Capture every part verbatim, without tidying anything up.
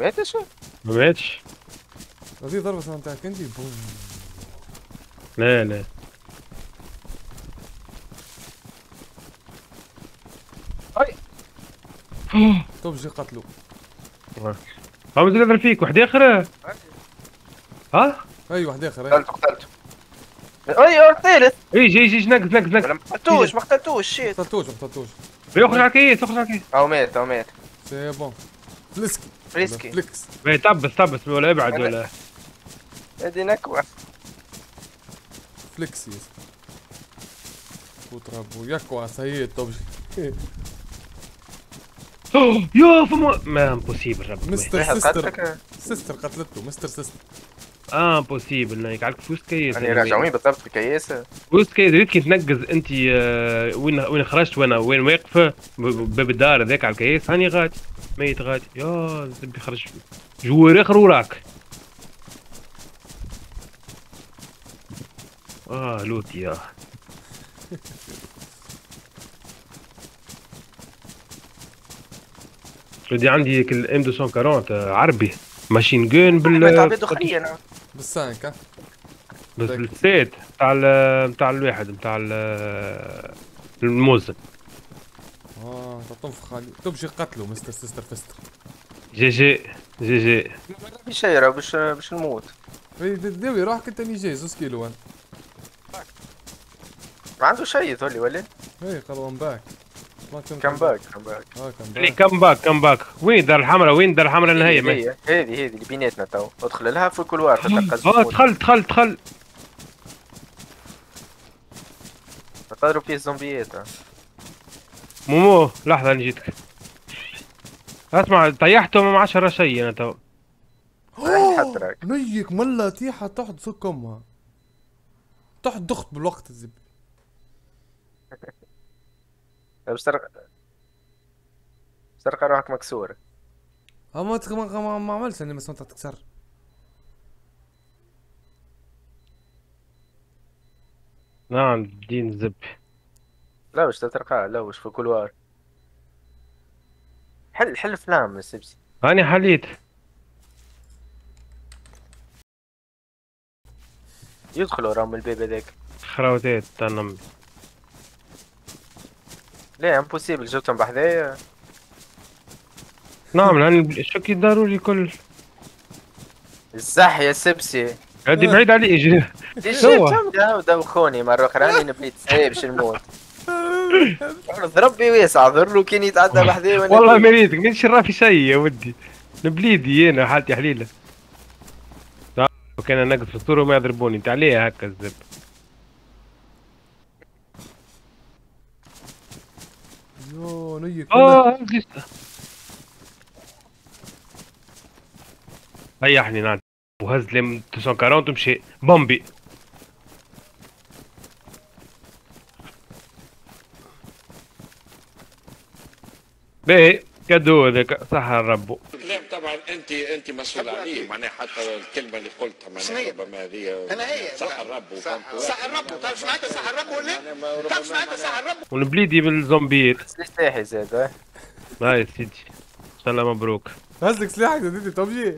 ماتش؟ ما ماتش. هذه ضربة نتاعك انت بوم. لا لا اي توبجي قتلو. هم نضرب فيك واحد اخر. ها اي واحد اخر. اي قتلته قتلته. اي الثالث. ايجي ايجي ايجي نقز نقز ما نقز. قتلتوش ما قتلتوش شيت. قتلتوش ما قتلتوش. يخرج على الكيس يخرج على الكيس. او مات او مات. سي بون. فلسكي. فريسكي. فليكس. باهي تبس تبس ولا ابعد أنا- ولا. هذه نكوة. فليكس يس. وتربو يكوى سيد توبجي. يا فما ما امبوسيبل رب. مستر ريحة سيستر. قتلك. سيستر قتلته مستر سيستر. اه امبوسيبل نايك عليك فوز كيس. راني راجع وين بالضبط في كياسة؟ فوز كيس ريت كي تنقز انت آه، وين وين خرجت وانا وين واقفه باب الدار هذاك على الكيس هاني غادي ميت غادي يا زبي خرج جوار اخر وراك. اه لوتي يا ودي عندي الام مئتين وأربعين عربي ماشين جون مات عباد بال اخرين. بالسانك ها. بس السيت بتاع ال بتاع الواحد بتاع ال- الموزن. اه انت تنفخ عليه. توبجي قتلو مستر سيستر فيستر. جي جي جي جي. في شيء راه باش باش نموت. اي داوي روحك انت اللي جاي زوز كيلو انا. ما عنده شيء تولي ولا؟ اي قالوا باك. ما كان كم باك كم باك. اه كان اللي باك. كم باك كم باك وين دار الحمراء وين دار الحمراء النهاية ما. هذه هذه هذه اللي بيناتنا تو ادخل لها في الكولوار تتنقز. اه دخل دخل دخل. تضرب فيه الزومبيات. مومو لحظة انا جيتك. اسمع طيحتهم ما عادش راه شيء انا تو. راح يحضرك. نيك ملا تيحة تحت سك امها. تحت ضغط بالوقت الزب. باش ترقى باش تلقى روحك مكسور. ها ما تك- ما ما- ما عملش اني بس انت تكسر. نعم دين زب. لا باش تترقى لا باش في الكولوار. حل حل فلام يا سبسي. هاني حليت. يدخلوا راهم الباب هذاك. خراوتات تاع نمي. لا امبوسيبل جبتهم بحذايا. نعم هاني شكي داروا لي كل. الزح يا سبسي. هادي بعيد علي اجي. جبتهم دوخوني مرة أخرى راني نبيت سايب باش نموت. ربي واسع ضرو كان يتعدى بحذايا وانا والله ما ريتك ما نشرى في شيء يا ودي. نبليدي انا حالتي حليله. وكان نقص في الصورة وما يضربوني انت عليه هكا الزب. يو نيك اه ريحني نعم. وهز لي مئتين وأربعين ومشي بومبي. باهي كادو هذاك صح ربو. الكلام طبعا انت انت مسؤول عليه معناها حتى الكلمه اللي قلتها معناها ربما هذه انا هي صح الرب صح الرب تعرف سمعت صح الرب ولا تعرف سمعت صح الرب ونبليدي بالزومبيات. سلاحي زاد اه. لا يا سيدي ان شاء الله مبروك. هزلك سلاحك زدتي توبجي.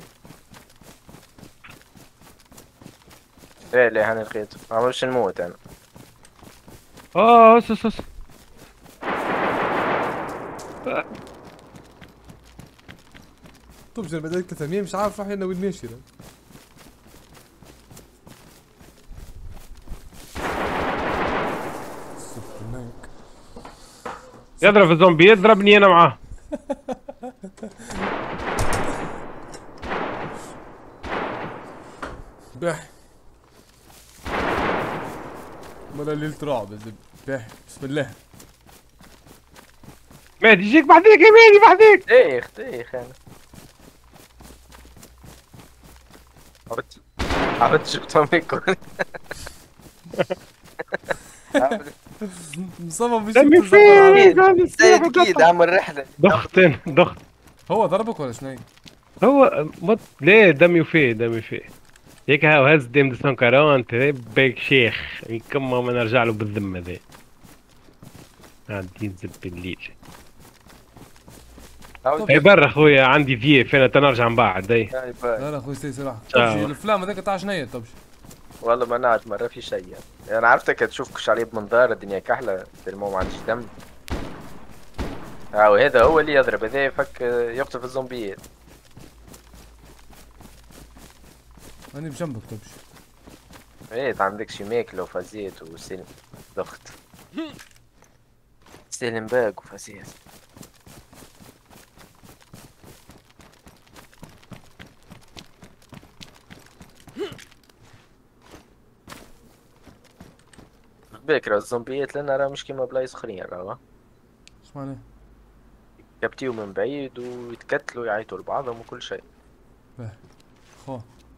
لا لا انا لقيته ما عمرش نموت انا. اه اس اس اس. توبجي انا بدأت ثلاثمية مش عارف راح هنا وين ماشي ده. يضرب الزومبي يضربني انا معاه. باهي. مالا ليلة رعب يا زلمة. باهي بسم الله. مهدي يجيك بحذيك يا مهدي بحذيك. دايخ دايخ انا. عرفت عرفت جبتهم هيك. مصمم مش دمي فين زايد اكيد عمل رحلة. ضغط انا ضغط. هو ضربك ولا شنو؟ هو مط... ليه دمي فيه دمي فيه هيك هاو هز ديم مئتين وأربعين تربك شيخ يكمل ما نرجع له بالذمه ذي. قاعد ينزل بالليل. اي برا خويا عندي فيف انا تنرجع من بعد اي. لا لا خويا سي صراحه تمشي الافلام هذاك تاع شنيا تمشي. والله ما نعرف مرة في شيء يعني. انا عرفتك تشوف كشعرية بمنظار الدنيا كحلة تلمو ما عنديش دم. اه هذا هو اللي يضرب، هذا يفك يقتل الزومبيات. أنا بجنبك تمشي. ايه عندك شي ماكلة وفازيت وسلم ضغط. سلم باق وفازيت. بكرة الزومبيات لنا راه مش كيما بلايص اخرين راهو. اش معناه؟ يبتيو من بعيد ويتكتلوا يعيطوا لبعضهم وكل شيء. باه خو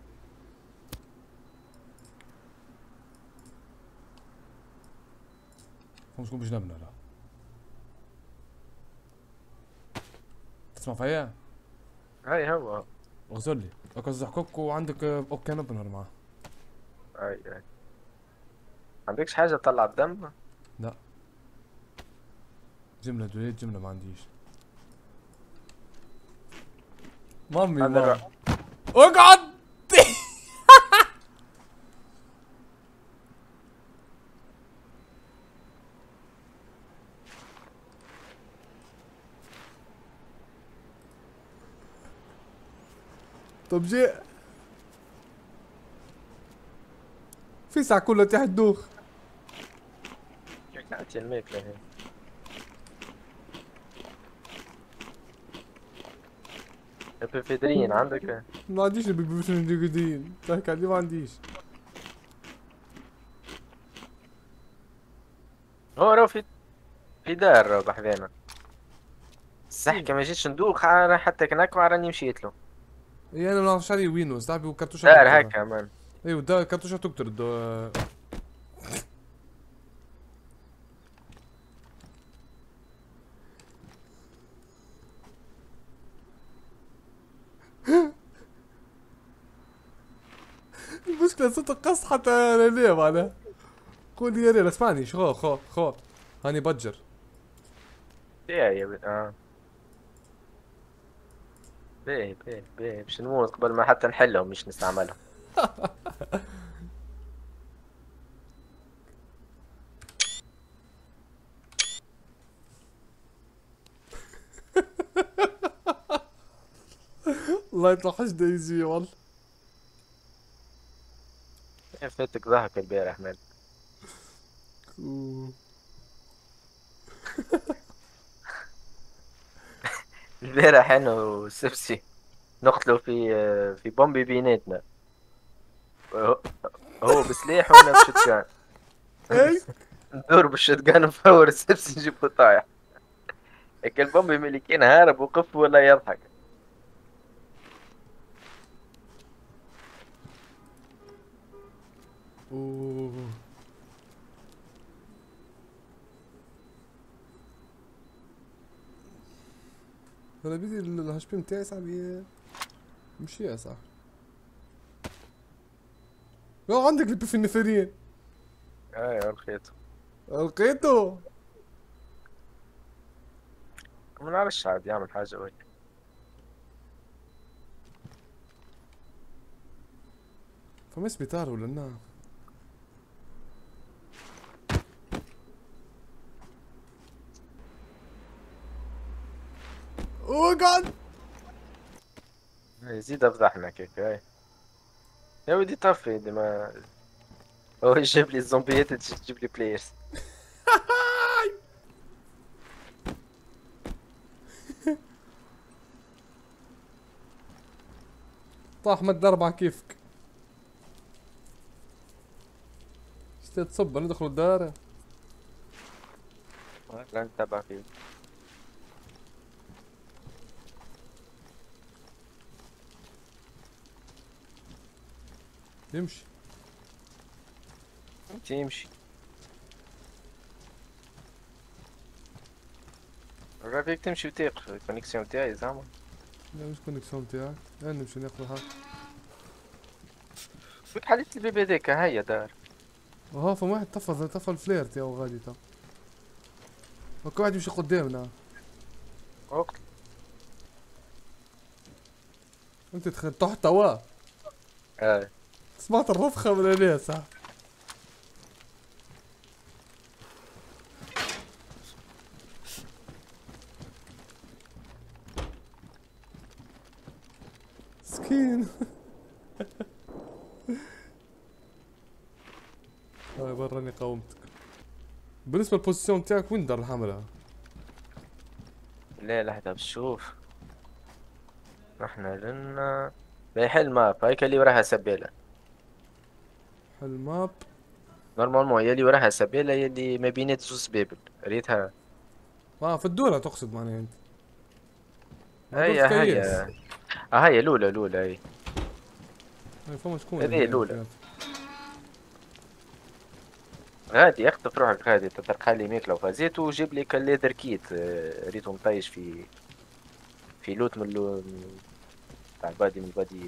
خو شكون بجنبنا لا تسمع فيا؟ هاي هو اغزر لي هاكا زحكوك وعندك اوكان اوبنر معاه. هاي هاي عندكش حاجة تطلع الدم؟ لا جملة دوليت جملة ما عنديش. مامي ماما اقعد. طب جاء في ساعة كلها تحت دوخ. هاتي الماكلة هي. البيفيدرين عندك؟ ما عنديش البيفيدرين تحكي عليه ما عنديش. هو راهو في في دار راهو بحذانا. صح كي ما جيتش ندوخ انا حتى كناك راني مشيت له. اي انا ما نعرفش عليه وينو صاحبي وكرتوشه دار هكا مان. ايوه دار كرتوشه تقتل الدو... المشكلة صوت القص حتى انا ليه معناها. قول لي يا ريال اسمعني شو خو خو هاني بجر. يا يا بي. اه باهي باهي باهي باش نموت قبل ما حتى نحلهم مش نستعملهم. الله يتوحشنا يجي والله. فاتك ضحك البارح مان. البارح انا وسبسي نقتلوا في في بومبي بيناتنا. هو بسلاح وانا بشتجان. اي ندور بالشتجان نفور السبسي نجيبه طايح. هيك البومبي ملي كان هارب وقف ولا يضحك. اوه انا بدي الهاش بي متاعي صاحبي مشي يا صاحبي. لو عندك البي في النفرين. اي لقيته. لقيته ما نعرفش عاد يعمل حاجة وهيك. فما سبيطار ولا نعم. اقعد يزيد افضحنا كيك هاي. يا ودي طفي دي ما هو يجيب لي الزومبيات تجيب لي بلايرز. طاح مد أربعة كيفك. ايش تصب ندخل الدار؟ لا نتابع فيه. يمشي انت يمشي. فيك تمشي وتاخذ الكونيكسيون تاعي زعما. لا مش كونيكسيون تاعك انا نمشي ناخذها. فيك حليت البيبي هذاك هيا دار. اه فما واحد طفى طفى الفلير تاعو غادي تو. هاكا واحد يمشي قدامنا. وقت انت تخ- تحت توا. اه سمعت الرفخة من هنا صح. مسكين. هاي براني قاومتك. بالنسبة للبوزيشن تاعك وين دار الحملة؟ لا لحظة بشوف. احنا لنا بيحل ماب هيك اللي وراها سبيلة. حل ماب. نورمالمون يلي وراها سبيلة يلي ما بينات زوز بيبل ريتها. اه في الدورة تقصد معناها انت. هي هي هي هي. اه هي الاولى الاولى هي. هاي فما شكون هذه هنا الأولى. فيها. غادي اخطف روحك غادي تترقى لي ماكلة وفازيت وجيب لي كالليدر كيت آه، ريتو مطيش في في لوت من اللو تاع البادي من البادي.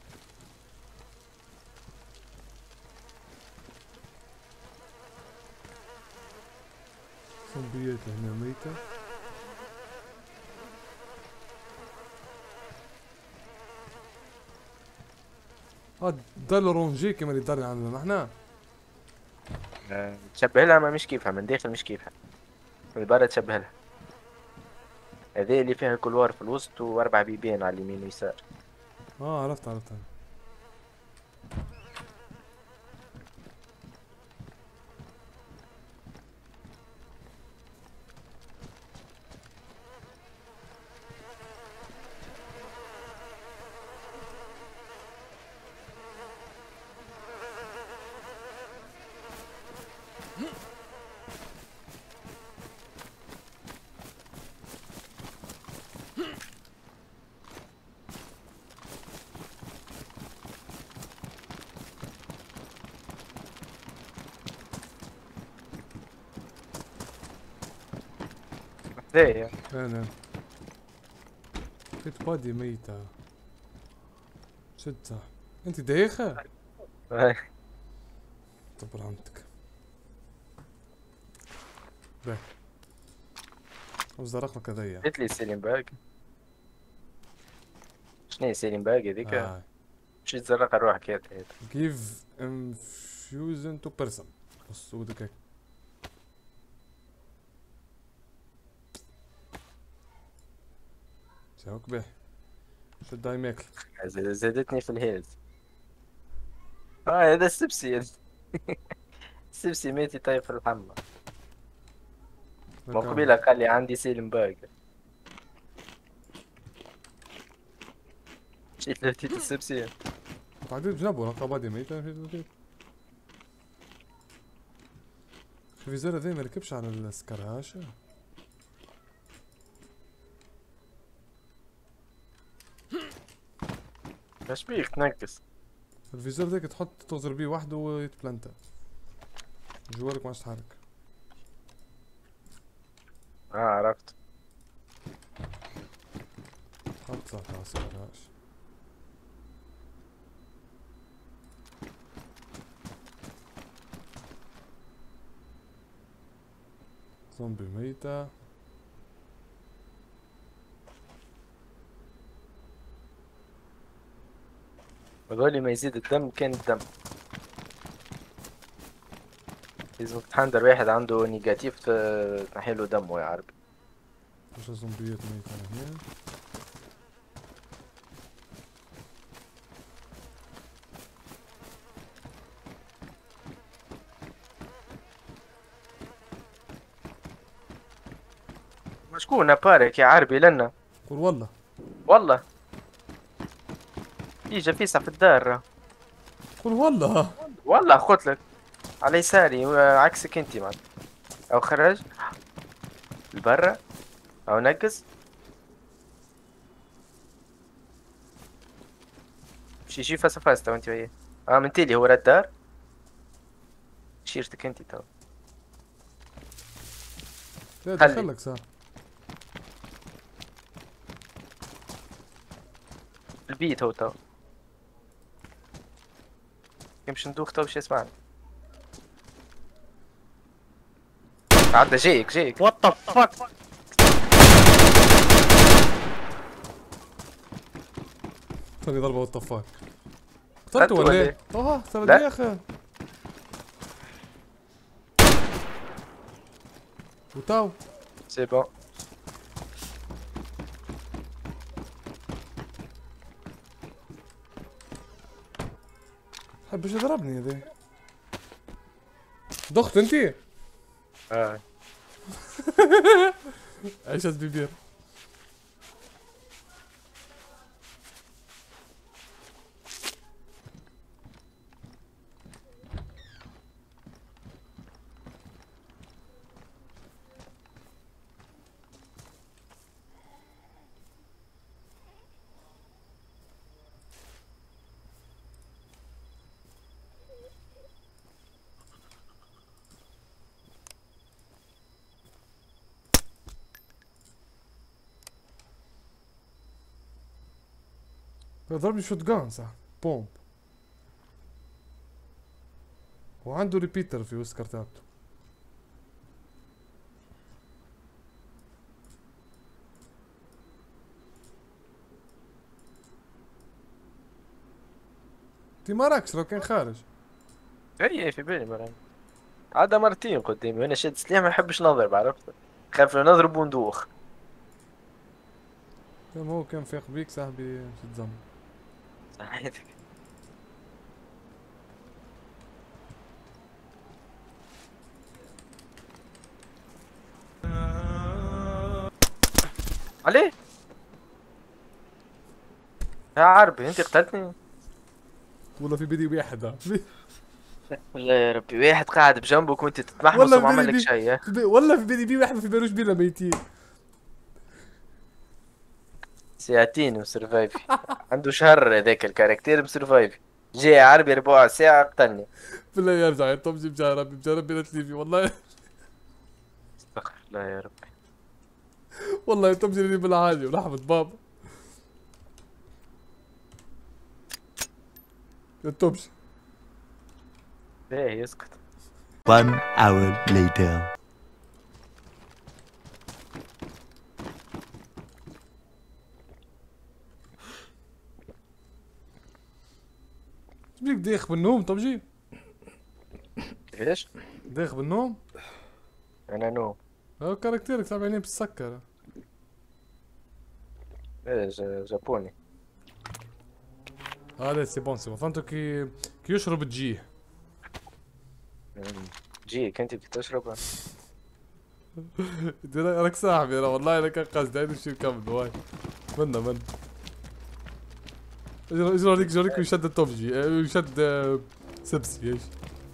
زومبيات هنا ميتة. هاد دار رونجي كما اللي دارنا عندنا نحنا. آه، تشبه لها ما مش كيفها من داخل مش كيفها من برا تشبه لها. هذه اللي فيها كلوار في الوسط واربع بيبان على اليمين واليسار. اه عرفت عرفت. هذايا انا لقيت بادي ميتة. شدها. انت دايخة؟ طب رحمتك. باهي. وزرقنا كذايا. قلت لي سيلين باج. شنو هي سيلين باج هذيك؟ آه. مشيت تزرق روحك يا هذا. give infusion to person. بص ودك هيك. شاوك باهي. شد هاي ماكل. زادتني في الهيلز. اه هذا السبسي. السبسي ماتي طيب في الحمى. من قبيله قال لي عندي سيلين باج. مشيت لهتيت السبسي. بعدين بجنبه لقى بادي ميتة. في زر ذي ما ركبش على السكرهاشة. اش بيك تنقص؟ الفيزور ذاك تحط تغزر بيه وحده ويتبلنتا. جوالك ما تتحرك. اه عرفت. حط صح على السكرهاش. زومبي ميتة. بقولي ما يزيد الدم كان الدم. لازم تحندر واحد عنده نيجاتيف تنحيله دمه يا عربي. مش زومبيات ميتة هنا. شكون بارك يا عربي لنا؟ قول والله. والله يجي فيسع في الدار. قول والله. والله قلت لك على يساري عكسك انت مان. او خرج لبرا او نقز. مشي شي فاس فاس تو انت وياه. اه من تيلي هو راه الدار. شيرتك انت تو. لا خلي. دخلك صار. البيت هو تو. يمشي ندوخ تو شو يسمعني. عدى جايك جايك. وات ذا فاك. ثاني ضربة والطفاك. قتلته قتلته ولا ولا ايه؟ إيه؟ اه سبب لا. يا اخي. وتاو سي بون. حبش يضربني هذا. ضغط انتي؟ اه عيشة بيبير. ضربني شوت جان صح. بومب. وعنده ريبيتر في وسط كارتاته. تي ماراكش لو كان خارج. هي في بالي مرة عادة مرتين قدامي وانا شاد سلاح ما نحبش نضرب عرفت. خاف لو نضرب وندوخ. كان هو كان فيق بيك صاحبي شو تزم. صحيتك. عليه يا عربي انت قتلتني. والله في بدي واحد ها. والله يا ربي واحد قاعد بجنبك وانت تتمحمص والله وما في عمل بدي لك بي شيء. في بي- والله في بدي بي واحد في بالوش بينا ميتين. ساعتين وسرفايفي. عنده شهر هذاك الكاركتير مسرفايفي. جاي عربي ربع ساعة قتلني. بالله يرجع يا طب بجرب بجرب بلا تليفي والله. استغفر الله يا ربي. والله طب جري بالعالي ورحمة بابا. يا توبش. باهي اسكت. One hour later. شبيك دايخ بالنوم طب جي. كيفاش؟ دايخ بالنوم؟ انا نو. هو كاركتيرك سبع عينين بالسكر. ايه ج- جابوني. اه لا سي بون سي بون فهمتو كي كي يشرب تجيه. مم. جيك انت بدك تشرب. راك صاحبي انا والله انا كان قصدي هاي نمشي نكمل واي. منا منا. اجي اجي اوريك اجي اوريك يشد التوب جي يشد آه، سبسي ايش.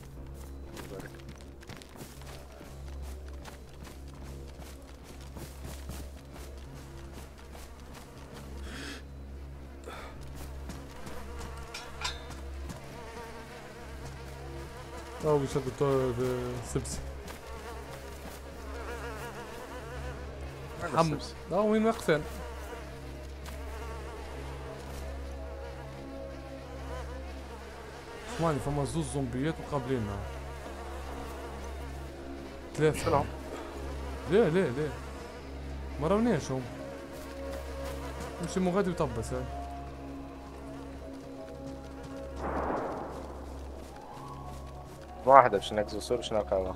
او يشد التوب سبسي. حم لا وين واقفين. اسمعني فما زوز زومبيات مقابليننا. ثلاثة. شنو؟ ليه ليه ليه ما راوناش هم. نمشي مو غادي وطبس هاي. واحدة باش نكزو صور باش نلقاوها.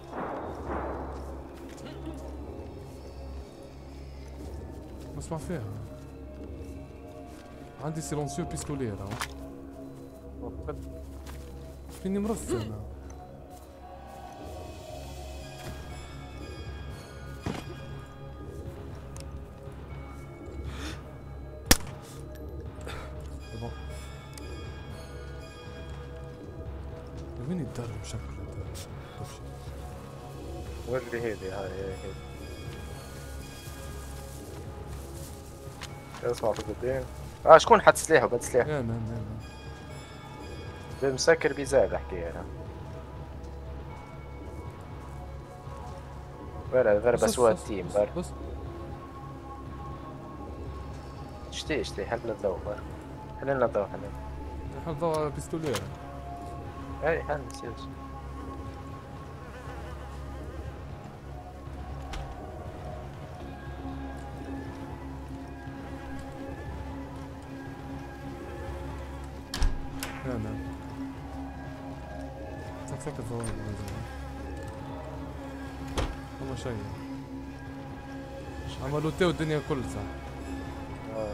نسمع فيها. عندي سيلونسيو بيستولير اهو. فيني مرث انا. بون. وين يتدرب شكله وري هذي هاي هاي هاي. اسمع في قدام. اه شكون حط سلاحه بعد سلاح؟ يا مان يا مان. مسكر بيزاد حكاية انا. ولا ضرب بس- سوا بس- التيم بس- بر. بس شتي شتي حل الضوء بر. حل لنا الضوء حل. حل ضوء بيستولير. اي حل نسيتش. لا لا سكر فوق هما شيء عملوا تي والدنيا كل صح. آه.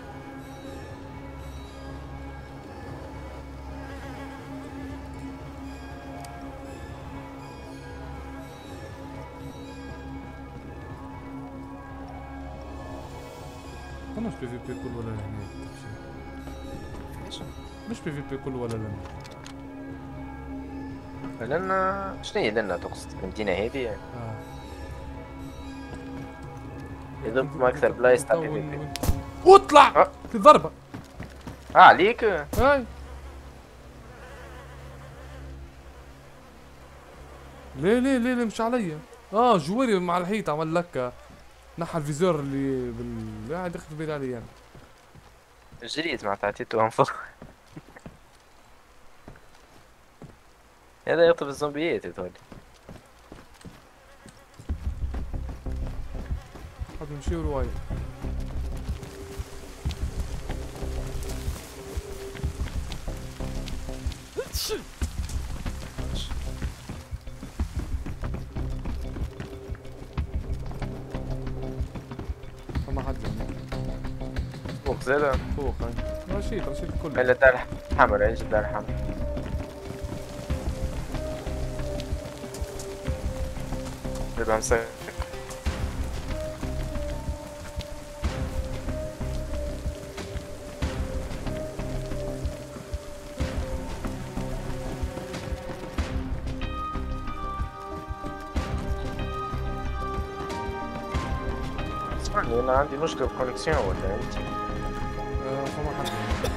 أنا مش بي في بي كل ولا هنا. مش بي في بي كل ولا لنا. لنا شنو هي لنا تقصد المدينة هذه؟ آه. يضرب ما أكثر بلايص تاع بي في بي. واطلع آه. في ضربة. اه عليك؟ هاي ليه ليه ليه ليه مش عليا؟ اه جواري مع الحيط عمل لك نحى الفيزور اللي بال قاعد ياخذ بالي علي يعني. جريت معناتها عطيته انفخ. هذا يطلب الزومبيات يا تولي. قاعد نمشي رواية. ما حد يعني. فوق زاد فوق هاي رشيد رشيد الكل. إلا دار حمر ايش دار حمر. يبقى مسك. اسمعني انا عندي مشكلة بالكونكسيون ولا انت؟ آه فما حد يعني.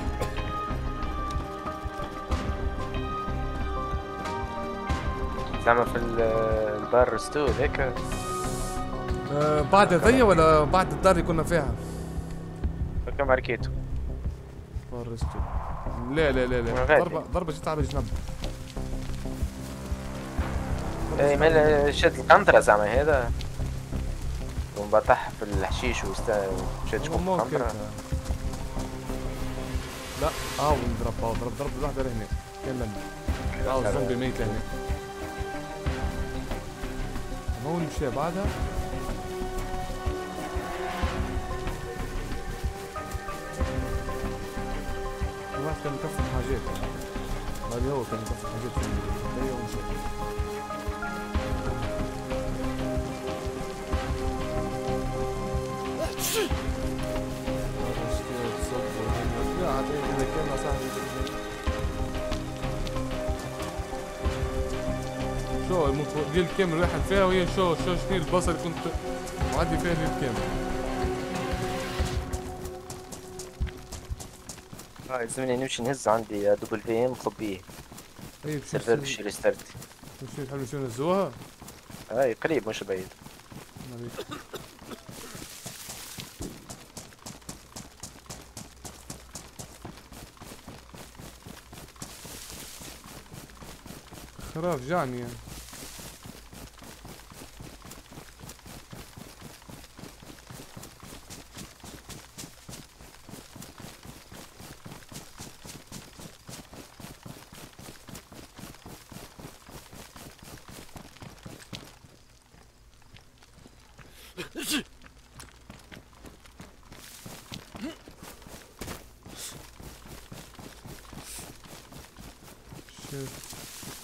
زعما في ال- البار ستو ذاك. آه بعد هذيا ولا بعد الدار اللي كنا فيها؟ كم ماركيتو. فرستو. لا لا لا لا غادي. ضربة ضربة جت على الجنب. اي مال شد القنطرة زعما هذا. ومبطح في الحشيش وشد شكون ممكن. القنطرة. لا اه ونضرب اه ضرب ضرب واحدة لهنا كان لنا. اه الزومبي ميت لهنا. هون مشى بعدها. الواحد كان يكفي حاجات هذا هو كان يكفي حاجات في البداية ومشى. لا عاد إذا كان صاحبي شو الليل كامل واحد فيها وهي شو شو شنو البصل اللي كنت معدي فيها الليل كامل. اه يلزمني نمشي نهز عندي دبل في ام مخبيه. اي السيرفر باش ريستارت. مشي نحاول شنو نهزوها. اي قريب مش بعيد. خراف جعني يعني. شوف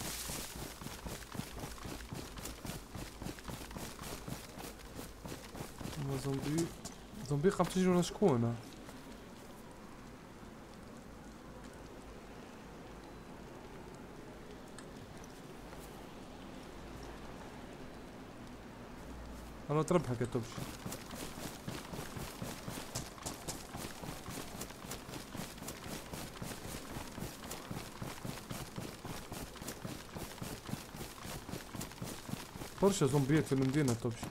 زومبي زومبي قام تجي ولا شكون؟ انا تربحك يا توبشي. برشا زومبيات في المدينة توبشي.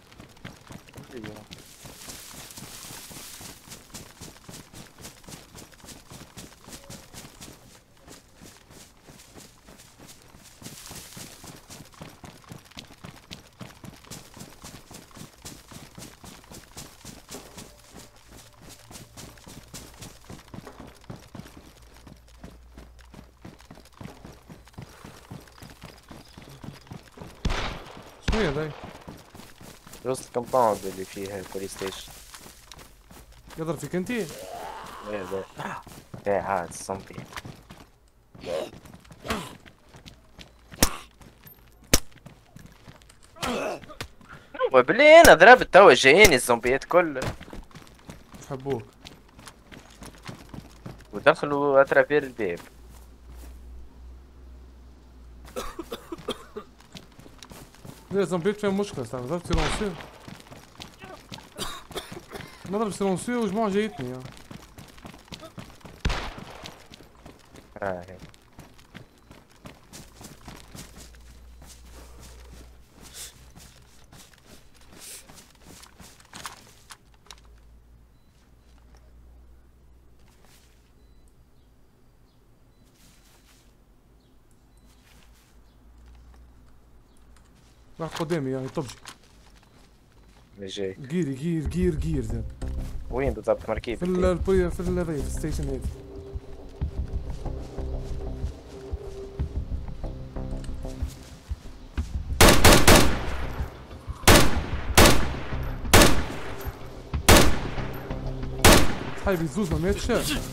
شنو هي ذي؟ وسط الكومباوند اللي فيه البوليس ستيشن. يضرب فيك انتي؟ ايه ذا ايه عاد الزومبي. وبلي انا ضربت توا جايين الزومبيات كل يحبوك. ودخلوا اترافير الباب. ليه زومبيت فيهم مشكلة صار ضربت سيلونسيو. نضرب سيلونسيو وجماعة جايتني يا. اه هيك. واحد قدامي يعني طبجي. اللي جاي جيري جير جير جير زين. وين بالضبط مركب؟ في البوي في ال في الستيشن هيك. صاحبي الزوز ما ماتش.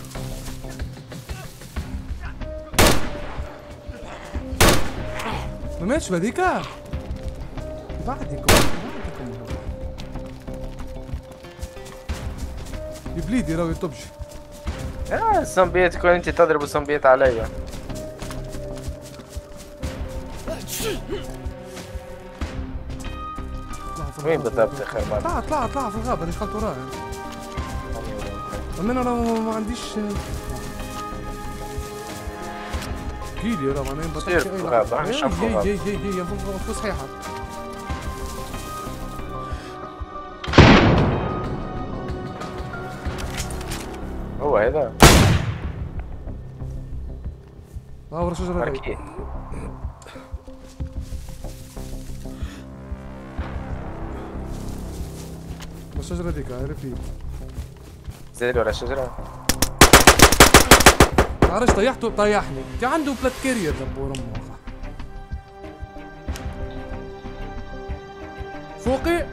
ما ماتش بهذيكا. بعدكم بعدكم يبليدي راهو يطبش. اه الزومبيات كون انت تضرب الزومبيات عليا. وين بالضبط اخر مرة؟ طلع طلع طلع في الغابة اللي دخلت وراه. اما انا راه ما عنديش كيلي راه معناها ما سير في الغابة مش جاي في الغابة. جاي جاي جاي فوق صحيحة. هو هذا ها ورا شجرة هذي. مركي. الشجرة هذيك عرفت. زيد ورا الشجرة. عرفت طيحته طيحني. انت عنده بلات كارير دبور امه. فوقي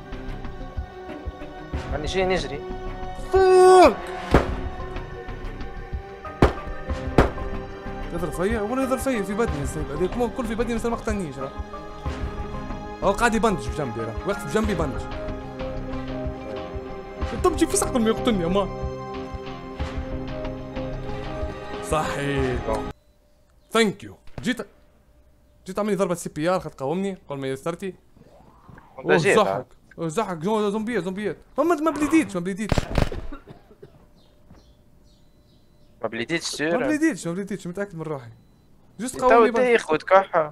راني جاي نجري. فوق يضرب فيا ولا يضرب فيا في بدني السيب هذيك مو كل في بدني مثل ما قتلنيش راه. هو قاعد يبندج بجنبي راه واقف بجنبي يبندج. طب جي فسق قبل ما يقتلني اما صحيح. ثانك يو. جيت جيت عملي ضربة سي بي ار خد قاومني قبل ما يسترتي. وانت جيت زحك زحك زومبيات زومبيات ما ما بليديتش ما بليديتش ما بليتيش ما سير. بليديتش ما بليديتش متأكد من روحي. جست تو قاومني بس. تايخ وتكحة.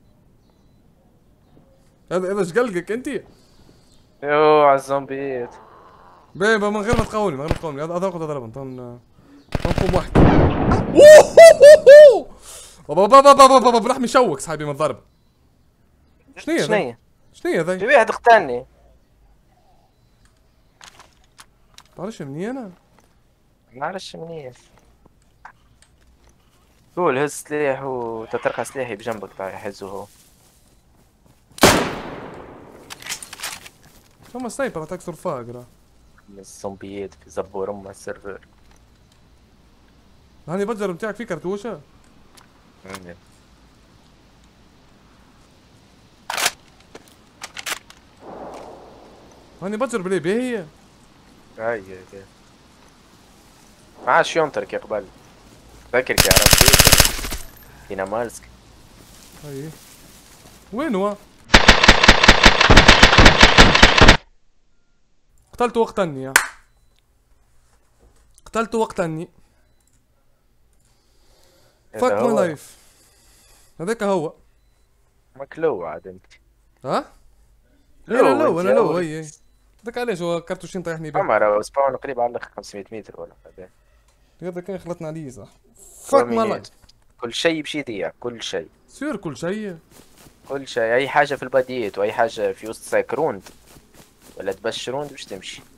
هذا هذا ايش قلقك انت؟ يو على الزومبيات. باهي من غير ما تقاومني من غير ما تقاومني هذا هذا اضربهم طن نقوم واحد. بابا بابا بابا بابا بلحمي شوك صاحبي من الضرب. شنو هي؟ شنو هي؟ شنو هي ذي؟ في واحد قتلني. تعرفش مني انا؟ ما نعرفش منين. قول هز سلاح وتترقى سلاحي بجنبك طايح هزه هو. ثم سنايبر تكسر فاقرة. الزومبيات في زبور ام السيرفر. هاني بجر بتاعك فيه كرتوشة؟ هاني بجر بلي باهية. هاي هاي ما عادش ينطرك يا قبل. فاكرك يا عرفتي فينا مالسك. هاي وين هو؟ قتلته وقتلني يا قتلته وقتلني. فك ماي لايف. هذاك هو مكلو عاد انت. ها؟ لو انا لو انت انا لو أول. اي اي هذاك علاش هو كرتوشين طيحني بيه. اما راه سباون قريب على خمسمية متر ولا هذا. هذا كان خلطنا عليه صح. فك ماي لايف. كل شيء بشي يضيع كل شيء. سير كل شيء. كل شيء اي حاجه في الباديات واي حاجه في وسط سايك روند ولا تبش روند باش تمشي.